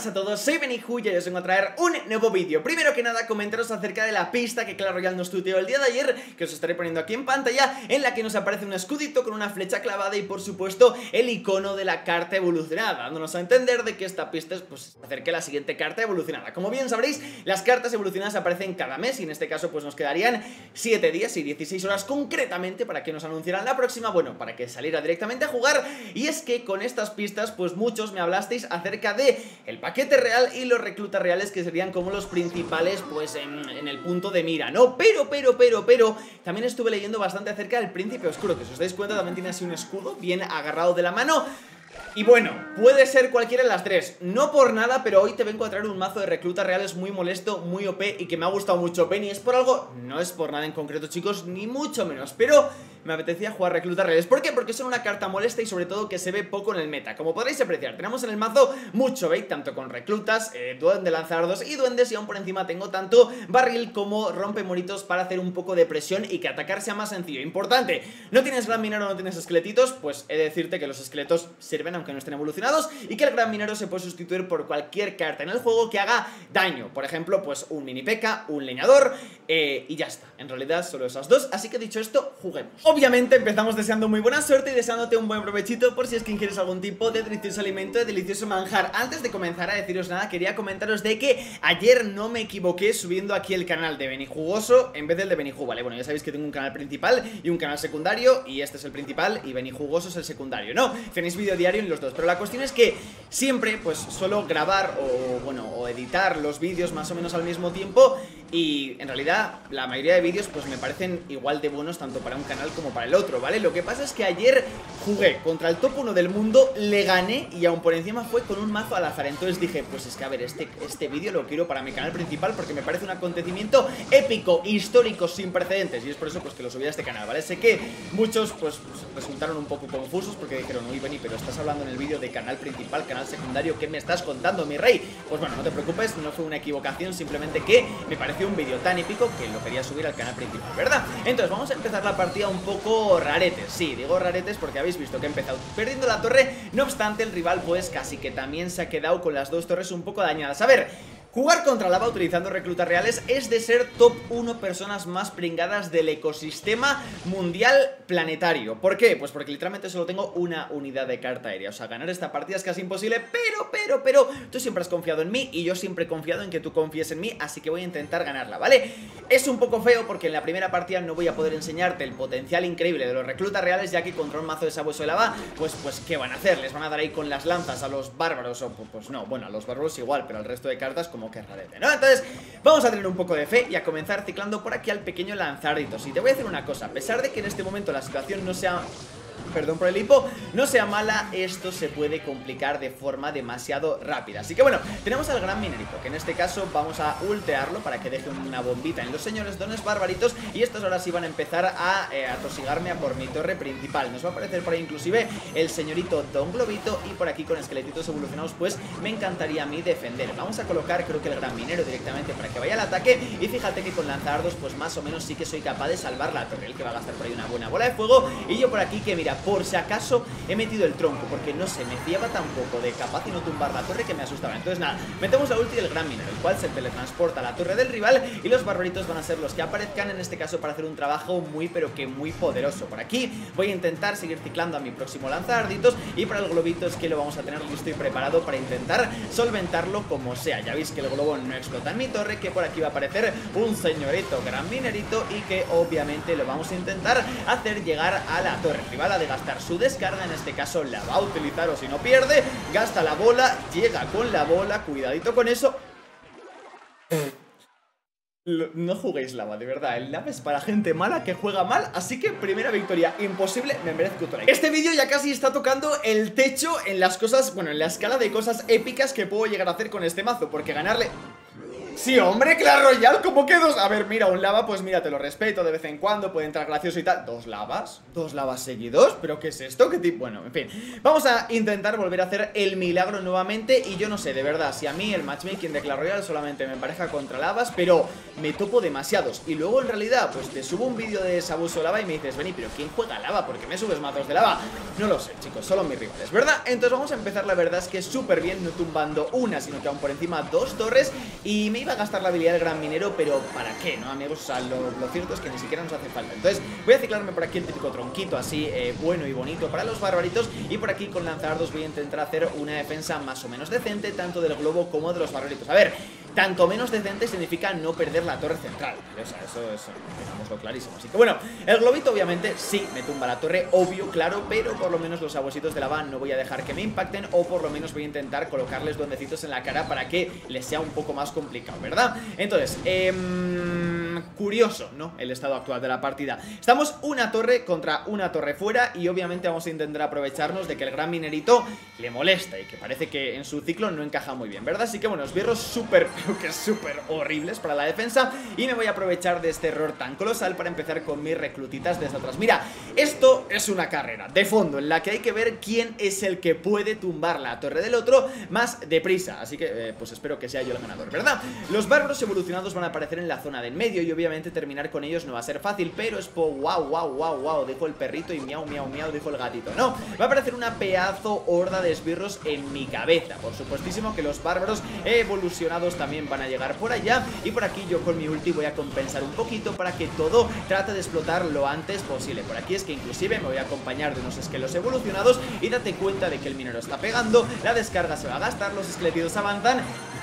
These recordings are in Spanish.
buenas a todos, soy Beniju y hoy os vengo a traer un nuevo vídeo. Primero que nada, comentaros acerca de la pista que Clash Royale nos tuiteó el día de ayer, que os estaré poniendo aquí en pantalla, en la que nos aparece un escudito con una flecha clavada y por supuesto el icono de la carta evolucionada, dándonos a entender de que esta pista es pues acerca de la siguiente carta evolucionada. Como bien sabréis, las cartas evolucionadas aparecen cada mes y en este caso pues nos quedarían 7 días y 16 horas concretamente para que nos anunciaran la próxima, bueno, para que saliera directamente a jugar. Y es que con estas pistas pues muchos me hablasteis acerca de el paquete real y los reclutas reales, que serían como los principales pues en el punto de mira, ¿no? Pero también estuve leyendo bastante acerca del príncipe oscuro, que si os dais cuenta también tiene así un escudo bien agarrado de la mano. Y bueno, puede ser cualquiera de las tres, no por nada, pero hoy te vengo a traer un mazo de reclutas reales muy molesto, muy OP y que me ha gustado mucho. Penny, es por algo, no es por nada en concreto, chicos, ni mucho menos, pero me apetecía jugar reclutas reales. ¿Por qué? Porque son una carta molesta y sobre todo que se ve poco en el meta. Como podréis apreciar, tenemos en el mazo mucho bait, tanto con reclutas, duende lanzardos y duendes, y aún por encima tengo tanto barril como rompemoritos para hacer un poco de presión y que atacar sea más sencillo. Importante, no tienes gran minero, no tienes esqueletitos, pues he de decirte que los esqueletos sirven aunque no estén evolucionados y que el gran minero se puede sustituir por cualquier carta en el juego que haga daño. Por ejemplo, pues un mini P.E.K.K.A, un leñador y ya está. En realidad solo esas dos, así que dicho esto, juguemos. Obviamente empezamos deseando muy buena suerte y deseándote un buen provechito por si es que ingieres algún tipo de delicioso alimento, de delicioso manjar. Antes de comenzar a deciros nada, quería comentaros de que ayer no me equivoqué subiendo aquí el canal de Benijugoso en vez del de Beniju, ¿vale? Bueno, ya sabéis que tengo un canal principal y un canal secundario, y este es el principal y Benijugoso es el secundario, ¿no? Tenéis vídeo diario en los dos, pero la cuestión es que siempre pues suelo grabar o editar los vídeos más o menos al mismo tiempo, y en realidad la mayoría de vídeos pues me parecen igual de buenos tanto para un canal como para el otro, ¿vale? Lo que pasa es que ayer jugué contra el top 1 del mundo, le gané y aún por encima fue con un mazo al azar. Entonces dije, pues es que a ver, este vídeo lo quiero para mi canal principal porque me parece un acontecimiento épico, histórico, sin precedentes, y es por eso pues que lo subí a este canal, ¿vale? Sé que muchos pues resultaron un poco confusos porque dijeron, uy, Beni, pero estás hablando en el vídeo de canal principal, canal secundario, ¿qué me estás contando, mi rey? Pues bueno, no te preocupes, no fue una equivocación, simplemente que me pareció un vídeo tan épico que lo quería subir al canal principal, ¿verdad? Entonces vamos a empezar la partida un poco raretes. Sí, digo raretes porque habéis visto que he empezado perdiendo la torre. No obstante, el rival pues casi que también se ha quedado con las dos torres un poco dañadas. A ver, jugar contra lava utilizando reclutas reales es de ser top 1 personas más pringadas del ecosistema mundial planetario. ¿Por qué? Pues porque literalmente solo tengo una unidad de carta aérea. O sea, ganar esta partida es casi imposible, pero tú siempre has confiado en mí y yo siempre he confiado en que tú confíes en mí, así que voy a intentar ganarla, ¿vale? Es un poco feo porque en la primera partida no voy a poder enseñarte el potencial increíble de los reclutas reales, ya que contra un mazo de sabueso de lava, pues ¿qué van a hacer? ¿Les van a dar ahí con las lanzas a los bárbaros? O pues no, bueno, a los bárbaros igual, pero al resto de cartas como que rarete, ¿no? Entonces vamos a tener un poco de fe y a comenzar ciclando por aquí al pequeño lanzarditos. Y te voy a decir una cosa, a pesar de que en este momento la situación no sea... perdón por el hipo, no sea mala, esto se puede complicar de forma demasiado rápida. Así que bueno, tenemos al gran minerito, que en este caso vamos a ultearlo para que deje una bombita en los señores dones barbaritos, y estos ahora sí van a empezar a atosigarme a por mi torre principal. Nos va a aparecer por ahí inclusive el señorito Don Globito, y por aquí con esqueletitos evolucionados pues me encantaría a mí defender. Vamos a colocar creo que el gran minero directamente para que vaya al ataque, y fíjate que con lanzardos pues más o menos sí que soy capaz de salvar la torre. El que va a gastar por ahí una buena bola de fuego, y yo por aquí que mira, por si acaso he metido el tronco porque no sé, me fiaba tampoco de capaz y no tumbar la torre que me asustaba. Entonces nada, metemos la ulti del gran minero, el cual se teletransporta a la torre del rival, y los barbaritos van a ser los que aparezcan en este caso para hacer un trabajo muy pero que muy poderoso. Por aquí voy a intentar seguir ciclando a mi próximo lanzarditos, y para el globito es que lo vamos a tener listo y preparado para intentar solventarlo como sea. Ya veis que el globo no explota en mi torre, que por aquí va a aparecer un señorito gran minerito y que obviamente lo vamos a intentar hacer llegar a la torre. El rival ha de gastar su descarga, en este caso la va a utilizar o si no pierde, gasta la bola, llega con la bola, cuidadito con eso. No juguéis lava, de verdad, el lava es para gente mala que juega mal, así que primera victoria imposible, me merezco tu like. Este vídeo ya casi está tocando el techo en las cosas, bueno, en la escala de cosas épicas que puedo llegar a hacer con este mazo, porque ganarle... Sí, hombre, Clash Royale, ¿cómo que dos? A ver, mira, un lava, pues mira, te lo respeto de vez en cuando, puede entrar gracioso y tal. ¿Dos lavas? ¿Dos lavas seguidos? ¿Pero qué es esto? ¿Qué tipo? Bueno, en fin, vamos a intentar volver a hacer el milagro nuevamente. Y yo no sé, de verdad, si a mí el matchmaking de Clash Royale solamente me empareja contra lavas, pero me topo demasiados. Y luego en realidad, pues te subo un vídeo de Sabuso Lava y me dices, Beni, ¿pero quién juega lava? ¿Por qué me subes mazos de lava? No lo sé, chicos, solo mis rivales, ¿verdad? Entonces vamos a empezar, la verdad es que súper bien, no tumbando una, sino que aún por encima dos torres. Y me iba a gastar la habilidad del gran minero, pero ¿para qué, no, amigos? O sea, lo cierto es que ni siquiera nos hace falta. Entonces voy a ciclarme por aquí el típico tronquito así, bueno y bonito para los barbaritos. Y por aquí con lanzadardos voy a intentar hacer una defensa más o menos decente, tanto del globo como de los barbaritos. A ver, tanto menos decente significa no perder la torre central, o sea, eso tengámoslo clarísimo. Así que bueno, el globito obviamente sí me tumba la torre, obvio, claro, pero por lo menos los abuesitos de lava no voy a dejar que me impacten, o por lo menos voy a intentar colocarles duendecitos en la cara para que les sea un poco más complicado, ¿verdad? Entonces, curioso, ¿no? El estado actual de la partida. Estamos una torre contra una torre fuera y obviamente vamos a intentar aprovecharnos de que el gran minerito le molesta y que parece que en su ciclo no encaja muy bien, ¿verdad? Así que bueno, esbirros súper, pero que súper horribles para la defensa, y me voy a aprovechar de este error tan colosal para empezar con mis reclutitas desde atrás. Mira, esto es una carrera de fondo en la que hay que ver quién es el que puede tumbar la torre del otro más deprisa, así que pues espero que sea yo el ganador, ¿verdad? Los bárbaros evolucionados van a aparecer en la zona del medio y obviamente terminar con ellos no va a ser fácil, pero es wow, dijo el perrito y miau, dijo el gatito. No, va a aparecer una pedazo horda de esbirros en mi cabeza. Por supuestísimo que los bárbaros evolucionados también van a llegar por allá, y por aquí yo con mi ulti voy a compensar un poquito para que todo trate de explotar lo antes posible. Por aquí es que inclusive me voy a acompañar de unos esquelos evolucionados y date cuenta de que el minero está pegando, la descarga se va a gastar, los esqueletitos avanzan.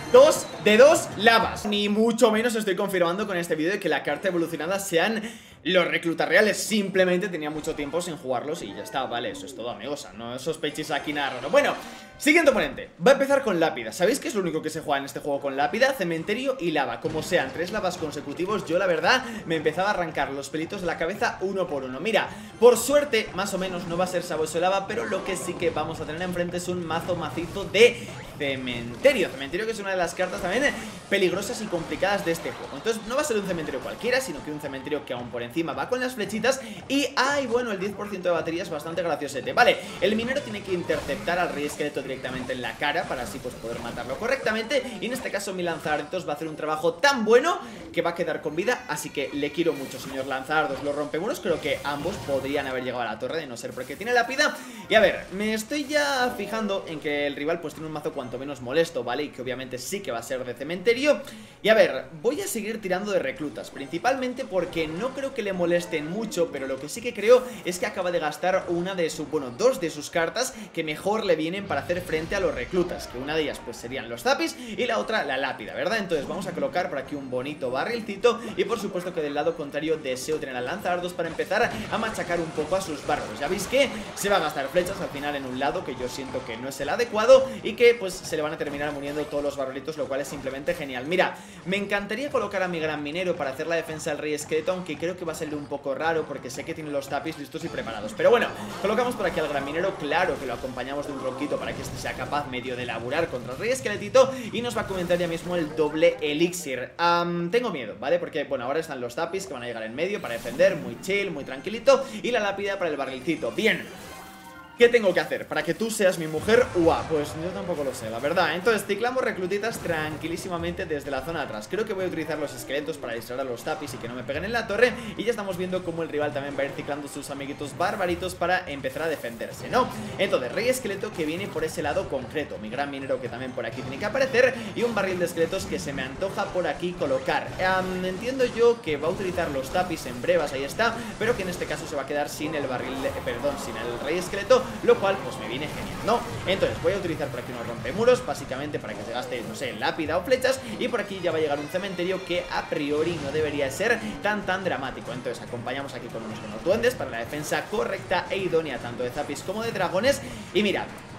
2 de 2 lavas. Ni mucho menos estoy confirmando con este vídeo de que la carta evolucionada sean los reclutas reales. Simplemente tenía mucho tiempo sin jugarlos y ya está, vale, eso es todo, amigos. O sea, no sospechéis aquí nada raro. Bueno, siguiente oponente. Va a empezar con lápida. ¿Sabéis qué es lo único que se juega en este juego con lápida? Cementerio y lava. Como sean 3 lavas consecutivos, yo la verdad me empezaba a arrancar los pelitos de la cabeza uno por uno. Mira, por suerte, más o menos no va a ser sabueso lava, pero lo que sí que vamos a tener enfrente es un mazo macizo de cementerio. Cementerio, que es una de las cartas también peligrosas y complicadas de este juego. Entonces no va a ser un cementerio cualquiera, sino que un cementerio que aún por encima va con las flechitas. Y, ay, bueno, el 10% de batería es bastante graciosete. Vale, el minero tiene que interceptar al rey esqueleto directamente en la cara para así pues poder matarlo correctamente. Y en este caso mi lanzadardos va a hacer un trabajo tan bueno que va a quedar con vida. Así que le quiero mucho, señor lanzadardos. Los rompemuros creo que ambos podrían haber llegado a la torre, de no ser porque tiene lápida. Y a ver, me estoy ya fijando en que el rival pues tiene un mazo cuanto menos molesto, ¿vale? Y que obviamente sí que va a ser de cementerio. Y a ver, voy a seguir tirando de reclutas, principalmente porque no creo que le molesten mucho, pero lo que sí que creo es que acaba de gastar una de sus, bueno, 2 de sus cartas que mejor le vienen para hacer frente a los reclutas, que una de ellas pues serían los zapis y la otra la lápida, ¿verdad? Entonces vamos a colocar por aquí un bonito barrilcito y por supuesto que del lado contrario deseo tener al lanzadardos para empezar a machacar un poco a sus bárbaros. Ya veis que se va a gastar flechas al final en un lado que yo siento que no es el adecuado y que pues se le van a terminar muriendo todos los barbaritos, lo cual es simplemente genial. Mira, me encantaría colocar a mi gran minero para hacer la defensa del rey esqueleto, aunque creo que va a salir un poco raro porque sé que tiene los tapis listos y preparados. Pero bueno, colocamos por aquí al gran minero, claro que lo acompañamos de un ronquito para que este sea capaz medio de laburar contra el rey esqueletito, y nos va a comentar ya mismo el doble elixir. Tengo miedo, ¿vale? Porque bueno, ahora están los tapis que van a llegar en medio para defender, muy chill, muy tranquilito, y la lápida para el barrilcito. Bien. ¿Qué tengo que hacer para que tú seas mi mujer? Uah, pues yo tampoco lo sé, la verdad. Entonces ciclamos reclutitas tranquilísimamente desde la zona de atrás. Creo que voy a utilizar los esqueletos para distraer a los tapis y que no me peguen en la torre. Y ya estamos viendo cómo el rival también va a ir ciclando sus amiguitos barbaritos para empezar a defenderse, ¿no? Entonces, rey esqueleto que viene por ese lado concreto, mi gran minero que también por aquí tiene que aparecer, y un barril de esqueletos que se me antoja por aquí colocar. Entiendo yo que va a utilizar los tapis en brevas, ahí está, pero que en este caso se va a quedar sin el barril, perdón, sin el rey esqueleto, lo cual pues me viene genial, ¿no? Entonces voy a utilizar por aquí unos rompemuros, básicamente para que se gaste, no sé, lápida o flechas, y por aquí ya va a llegar un cementerio que a priori no debería ser tan dramático. Entonces acompañamos aquí con unos buenos duendes para la defensa correcta e idónea tanto de zapis como de dragones. Y mira,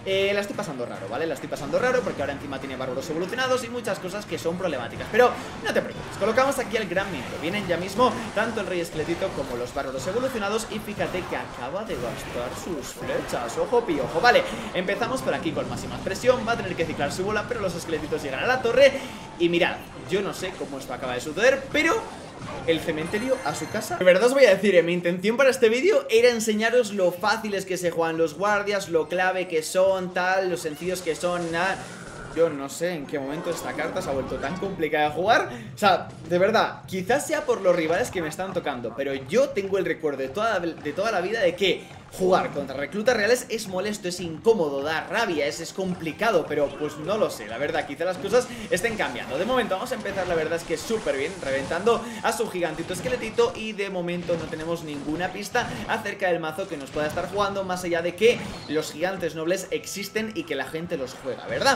La estoy pasando raro, ¿vale? La estoy pasando raro porque ahora encima tiene bárbaros evolucionados y muchas cosas que son problemáticas. Pero no te preocupes, colocamos aquí el gran minero. Vienen ya mismo tanto el rey esqueletito como los bárbaros evolucionados. Y fíjate que acaba de gastar sus flechas. Ojo piojo, vale. Empezamos por aquí con máxima presión. Va a tener que ciclar su bola, pero los esqueletitos llegan a la torre. Y mirad, yo no sé cómo esto acaba de suceder, pero el cementerio a su casa. De verdad os voy a decir, mi intención para este vídeo era enseñaros lo fáciles que se juegan los guardias, lo clave que son, tal, lo sencillos que son, nada. Yo no sé en qué momento esta carta se ha vuelto tan complicada de jugar. O sea, de verdad, quizás sea por los rivales que me están tocando, pero yo tengo el recuerdo de toda la vida de que jugar contra reclutas reales es molesto, es incómodo, da rabia, es complicado, pero pues no lo sé, la verdad, quizá las cosas estén cambiando. De momento vamos a empezar, la verdad es que súper bien, reventando a su gigantito esqueletito, y de momento no tenemos ninguna pista acerca del mazo que nos pueda estar jugando, más allá de que los gigantes nobles existen y que la gente los juega, ¿verdad?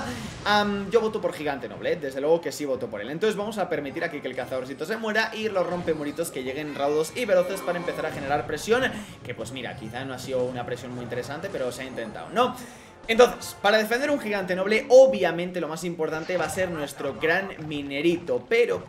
Yo voto por gigante noble, desde luego que sí voto por él. Entonces vamos a permitir aquí que el cazadorcito se muera y los rompemuritos que lleguen raudos y veloces para empezar a generar presión, que pues mira, quizá no ha sido una presión muy interesante, pero se ha intentado, ¿no? Entonces, para defender un gigante noble, obviamente lo más importante va a ser nuestro gran minerito. Pero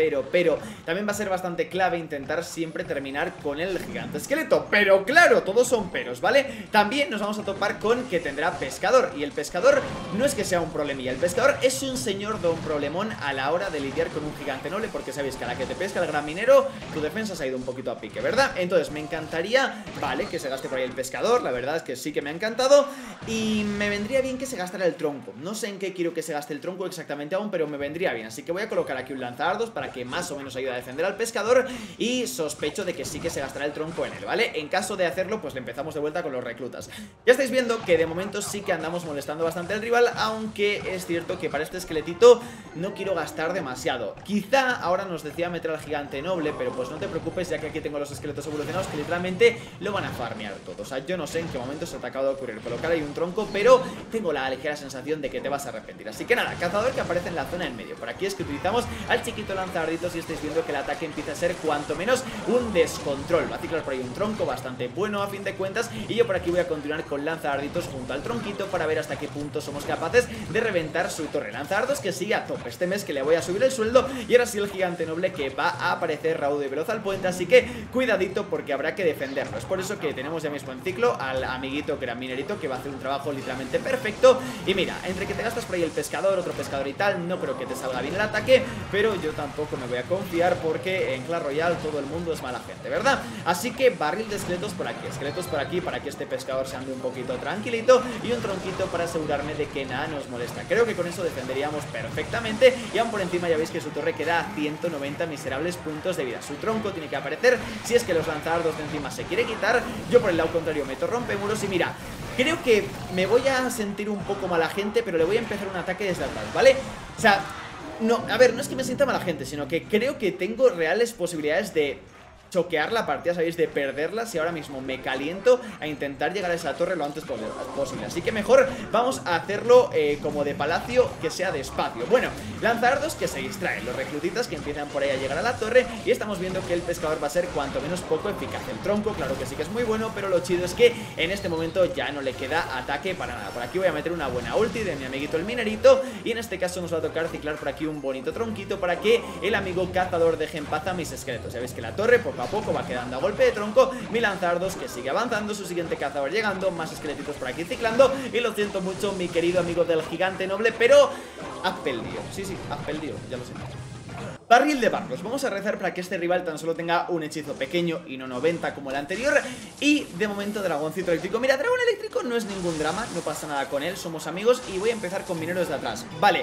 también va a ser bastante clave intentar siempre terminar con el gigante esqueleto. Pero claro, todos son peros, ¿vale? También nos vamos a topar con que tendrá pescador. Y el pescador no es que sea un problemilla. El pescador es un señor don problemón a la hora de lidiar con un gigante noble, porque sabéis que a la que te pesca el gran minero, tu defensa se ha ido un poquito a pique, ¿verdad? Entonces me encantaría, vale, que se gaste por ahí el pescador. La verdad es que sí que me ha encantado. Y me vendría bien que se gastara el tronco. No sé en qué quiero que se gaste el tronco exactamente aún, pero me vendría bien. Así que voy a colocar aquí un lanzadardos para que más o menos ayude a defender al pescador. Y sospecho de que sí que se gastará el tronco en él, ¿vale? En caso de hacerlo, pues le empezamos de vuelta con los reclutas. Ya estáis viendo que de momento sí que andamos molestando bastante al rival, aunque es cierto que para este esqueletito no quiero gastar demasiado. Quizá ahora nos decía meter al gigante noble, pero pues no te preocupes, ya que aquí tengo los esqueletos evolucionados que literalmente lo van a farmear todo. O sea, yo no sé en qué momento se te acaba de ocurrir colocar ahí un tronco, pero tengo la ligera sensación de que te vas a arrepentir. Así que nada, cazador que aparece en la zona en medio. Por aquí es que utilizamos al chiquito lanzadarditos y estáis viendo que el ataque empieza a ser cuanto menos un descontrol. Va a ciclar por ahí un tronco bastante bueno a fin de cuentas, y yo por aquí voy a continuar con lanzadarditos junto al tronquito para ver hasta qué punto somos capaces de reventar su torre. Lanzadardos que sigue a tope este mes, que le voy a subir el sueldo, y ahora sí el gigante noble que va a aparecer raudo y veloz al puente, así que cuidadito porque habrá que defenderlo. Es por eso que tenemos ya mismo en ciclo al amiguito gran minerito, que va a hacer un trabajo literalmente perfecto. Y mira, entre que te gastas por ahí el pescador, otro pescador y tal, no creo que te salga bien el ataque, pero yo tampoco me voy a confiar porque en Clash Royale todo el mundo es mala gente, ¿verdad? Así que barril de esqueletos por aquí para que este pescador se ande un poquito tranquilito, y un tronquito para asegurarme de que nada nos molesta. Creo que con eso defenderíamos perfectamente, y aún por encima ya veis que su torre queda a 190 miserables puntos de vida. Su tronco tiene que aparecer si es que los lanzadardos de encima se quiere quitar. Yo por el lado contrario meto rompemuros y mira, creo que me voy a sentir un poco mala gente, pero le voy a empezar un ataque desde atrás, ¿vale? O sea, no, a ver, no es que me sienta mala gente, sino que creo que tengo reales posibilidades de choquear la partida, ¿sabéis? De perderla si ahora mismo me caliento a intentar llegar a esa torre lo antes posible. Así que mejor vamos a hacerlo como de palacio, que sea despacio. Bueno, lanzadardos que se distraen, los reclutitas que empiezan por ahí a llegar a la torre, y estamos viendo que el pescador va a ser cuanto menos poco eficaz. El tronco, claro que sí que es muy bueno, pero lo chido es que en este momento ya no le queda ataque para nada. Por aquí voy a meter una buena ulti de mi amiguito el minerito, y en este caso nos va a tocar ciclar por aquí un bonito tronquito para que el amigo cazador deje en paz a mis esqueletos. Ya veis que la torre poco a poco va quedando a golpe de tronco. Mi lanzadardos que sigue avanzando, su siguiente cazador llegando, más esqueletitos por aquí ciclando, y lo siento mucho, mi querido amigo del gigante noble, pero has perdido, sí, has perdido, ya lo sé. Barril de barcos, vamos a rezar para que este rival tan solo tenga un hechizo pequeño y no 90 como el anterior. Y de momento dragoncito eléctrico. Mira, dragón eléctrico no es ningún drama, no pasa nada con él, somos amigos. Y voy a empezar con mineros de atrás, vale.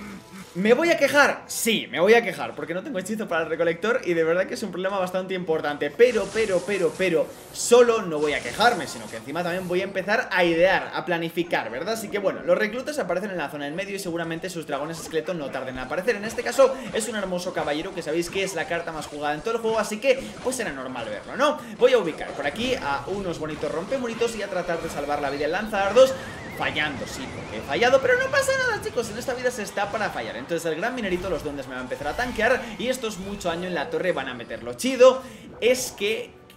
¿Me voy a quejar? Sí, me voy a quejar porque no tengo hechizo para el recolector, y de verdad que es un problema bastante importante. Pero solo no voy a quejarme, sino que encima también voy a empezar a idear, a planificar, ¿verdad? Así que bueno, los reclutas aparecen en la zona del medio y seguramente sus dragones esqueletos no tarden en aparecer. En este caso es un hermoso caballero, que sabéis que es la carta más jugada en todo el juego, así que pues era normal verlo, ¿no? Voy a ubicar por aquí a unos bonitos rompemuritos y a tratar de salvar la vida en lanzadardos. Fallando, sí, porque he fallado, pero no pasa nada, chicos, en esta vida se está para fallar. Entonces el gran minerito, los duendes me va a empezar a tanquear, y estos mucho daño en la torre van a meter. Lo chido es que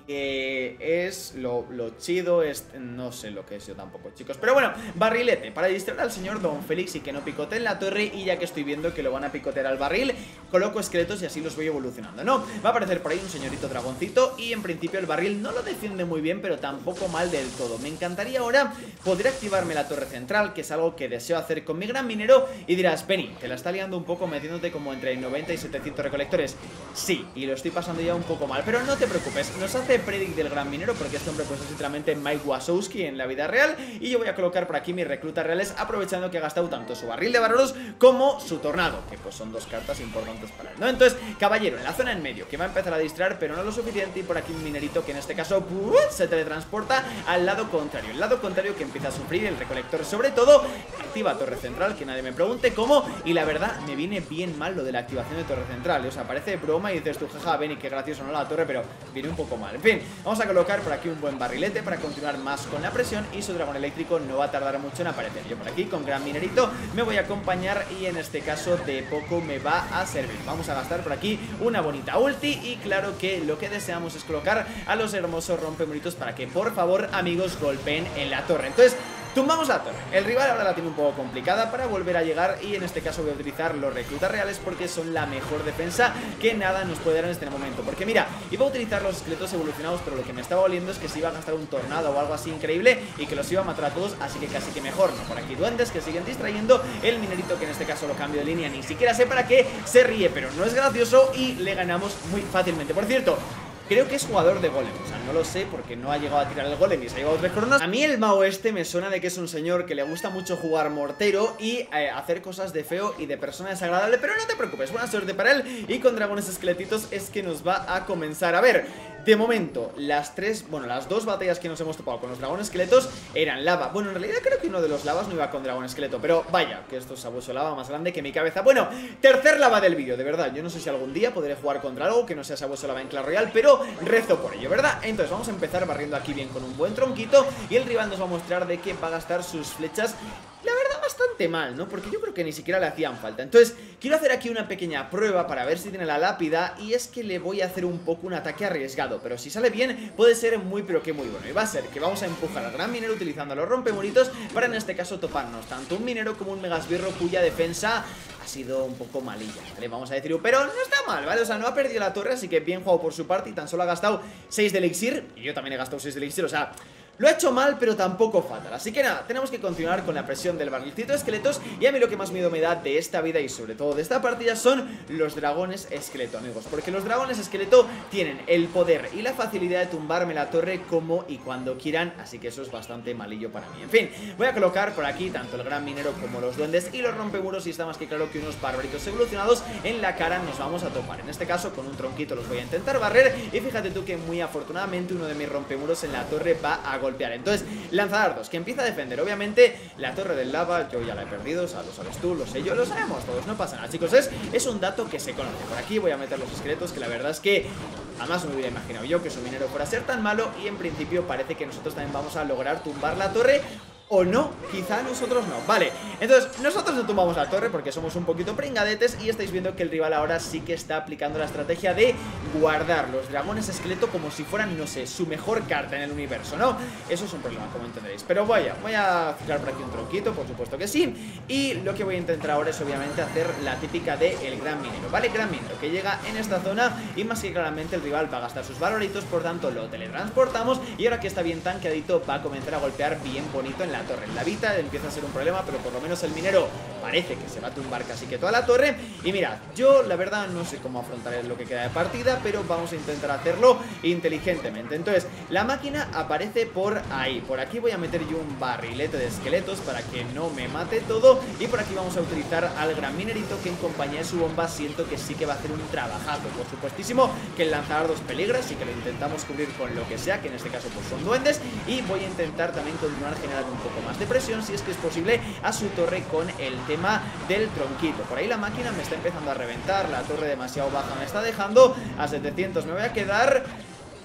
es lo chido, no sé lo que es yo tampoco, chicos. Pero bueno, barrilete, para distraer al señor Don Félix y que no picote en la torre. Y ya que estoy viendo que lo van a picotear al barril, coloco esqueletos y así los voy evolucionando, ¿no? Va a aparecer por ahí un señorito dragoncito y en principio el barril no lo defiende muy bien, pero tampoco mal del todo. Me encantaría ahora poder activarme la torre central, que es algo que deseo hacer con mi gran minero. Y dirás, Benny, te la está liando un poco metiéndote como entre 90 y 700 recolectores. Sí, y lo estoy pasando ya un poco mal, pero no te preocupes, nos hace predict del gran minero, porque este hombre pues es literalmente Mike Wazowski en la vida real. Y yo voy a colocar por aquí mis reclutas reales, aprovechando que ha gastado tanto su barril de bárbaros como su tornado, que pues son dos cartas importantes para él, ¿no? Entonces, caballero, en la zona en medio, que va a empezar a distraer, pero no lo suficiente. Y por aquí un minerito que en este caso se teletransporta al lado contrario. El lado contrario que empieza a sufrir el recolector, sobre todo. Activa torre central, que nadie me pregunte cómo. Y la verdad, me viene bien mal lo de la activación de torre central, o sea, parece broma y dices tú, jaja, Benny, qué gracioso, ¿no? La torre, pero viene un poco mal. En fin, vamos a colocar por aquí un buen barrilete para continuar más con la presión. Y su dragón eléctrico no va a tardar mucho en aparecer. Yo por aquí con gran minerito me voy a acompañar y en este caso de poco me va a servir. Vamos a gastar por aquí una bonita ulti y claro que lo que deseamos es colocar a los hermosos rompemuritos para que por favor, amigos, golpeen en la torre. Entonces, tumbamos la torre. El rival ahora la tiene un poco complicada para volver a llegar y en este caso voy a utilizar los reclutas reales porque son la mejor defensa que nada nos puede dar en este momento. Porque mira, iba a utilizar los esqueletos evolucionados, pero lo que me estaba oliendo es que se iba a gastar un tornado o algo así increíble y que los iba a matar a todos, así que casi que mejor, ¿no? Por aquí duendes que siguen distrayendo, el minerito que en este caso lo cambio de línea, ni siquiera sé para qué, se ríe, pero no es gracioso y le ganamos muy fácilmente. Por cierto, creo que es jugador de golem, o sea, no lo sé porque no ha llegado a tirar el golem y se ha llevado 3 coronas. A mí el Mao este me suena de que es un señor que le gusta mucho jugar mortero y hacer cosas de feo y de persona desagradable, pero no te preocupes, buena suerte para él. Y con dragones esqueletitos es que nos va a comenzar. A ver, de momento, las dos batallas que nos hemos topado con los dragones esqueletos eran lava. Bueno, en realidad creo que uno de los lavas no iba con dragón esqueleto, pero vaya, que esto es sabueso lava más grande que mi cabeza. Bueno, tercer lava del vídeo, de verdad. Yo no sé si algún día podré jugar contra algo que no sea sabueso lava en Clash Royale, pero rezo por ello, ¿verdad? Entonces vamos a empezar barriendo aquí bien con un buen tronquito y el rival nos va a mostrar de que va a gastar sus flechas, la verdad, bastante mal, ¿no? Porque yo creo que ni siquiera le hacían falta. Entonces, quiero hacer aquí una pequeña prueba para ver si tiene la lápida. Y es que le voy a hacer un poco un ataque arriesgado, pero si sale bien, puede ser muy pero que muy bueno. Y va a ser que vamos a empujar al gran minero utilizando los rompemuritos para en este caso toparnos tanto un minero como un megasbirro cuya defensa ha sido un poco malilla, ¿vale? Vamos a decir, pero no está mal, ¿vale? O sea, no ha perdido la torre, así que bien jugado por su parte. Y tan solo ha gastado 6 de elixir, y yo también he gastado 6 de elixir, o sea, lo ha hecho mal, pero tampoco fatal. Así que nada, tenemos que continuar con la presión del barrilcito de esqueletos. Y a mí lo que más miedo me da de esta vida y sobre todo de esta partida son los dragones esqueleto, amigos. Porque los dragones esqueleto tienen el poder y la facilidad de tumbarme la torre como y cuando quieran. Así que eso es bastante malillo para mí. En fin, voy a colocar por aquí tanto el gran minero como los duendes y los rompemuros. Y está más que claro que unos barbaritos evolucionados en la cara nos vamos a topar. En este caso con un tronquito los voy a intentar barrer. Y fíjate tú que muy afortunadamente uno de mis rompemuros en la torre va a golpear. Entonces, lanzadardos, que empieza a defender. Obviamente, la torre del lava yo ya la he perdido, o sea, lo sabes tú, lo sé yo, lo sabemos todos, no pasa nada, chicos. Es un dato que se conoce. Por aquí voy a meter los esqueletos, que la verdad es que jamás me hubiera imaginado yo que su minero fuera a ser tan malo. Y en principio parece que nosotros también vamos a lograr tumbar la torre. O no, quizá nosotros no. Vale, entonces nosotros no tumbamos la torre porque somos un poquito pringadetes. Y estáis viendo que el rival ahora sí que está aplicando la estrategia de guardar los dragones esqueleto como si fueran, no sé, su mejor carta en el universo, ¿no? Eso es un problema, como entenderéis. Pero vaya, voy a ciclar por aquí un tronquito, por supuesto que sí. Y lo que voy a intentar ahora es obviamente hacer la típica de el gran minero, ¿vale? Gran minero que llega en esta zona y más que claramente el rival va a gastar sus valoritos, por tanto lo teletransportamos. Y ahora que está bien tanqueadito va a comenzar a golpear bien bonito en la torre. En la vida empieza a ser un problema, pero por lo menos el minero parece que se va a tumbar casi que toda la torre. Y mirad, yo la verdad no sé cómo afrontar lo que queda de partida, pero vamos a intentar hacerlo inteligentemente. Entonces, la máquina aparece por ahí. Por aquí voy a meter yo un barrilete de esqueletos para que no me mate todo. Y por aquí vamos a utilizar al gran minerito, que en compañía de su bomba siento que sí que va a hacer un trabajazo. Por supuestísimo que el lanzadardos peligra, así que lo intentamos cubrir con lo que sea, que en este caso pues son duendes. Y voy a intentar también continuar generando un poco más de presión, si es que es posible, a su torre con el tema del tronquito. Por ahí la máquina me está empezando a reventar, la torre demasiado baja me está dejando, a 700 me voy a quedar.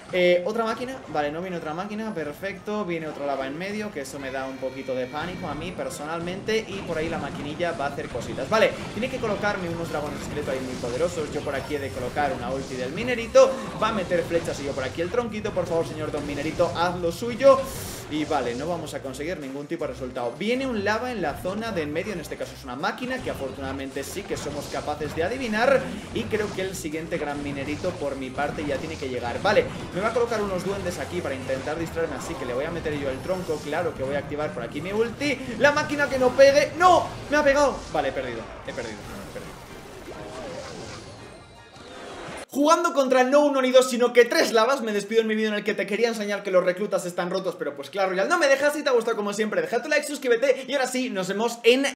Otra máquina, vale, no viene otra máquina, perfecto. Viene otra lava en medio, que eso me da un poquito de pánico a mí personalmente. Y por ahí la maquinilla va a hacer cositas. Vale, tiene que colocarme unos dragones esqueleto ahí muy poderosos. Yo por aquí he de colocar una ulti del minerito. Va a meter flechas y yo por aquí el tronquito. Por favor, señor Don Minerito, haz lo suyo. Y vale, no vamos a conseguir ningún tipo de resultado. Viene un lava en la zona de en medio. En este caso es una máquina que afortunadamente sí que somos capaces de adivinar. Y creo que el siguiente gran minerito por mi parte ya tiene que llegar. Vale, me va a colocar unos duendes aquí para intentar distraerme. Así que le voy a meter yo el tronco. Claro que voy a activar por aquí mi ulti. La máquina que no pegue. ¡No! ¡Me ha pegado! Vale, he perdido. Jugando contra no uno ni dos, sino que 3 lavas. Me despido en mi vídeo en el que te quería enseñar que los reclutas están rotos, pero pues claro, Royal no me dejas. Si te ha gustado como siempre, deja tu like, suscríbete. Y ahora sí, nos vemos en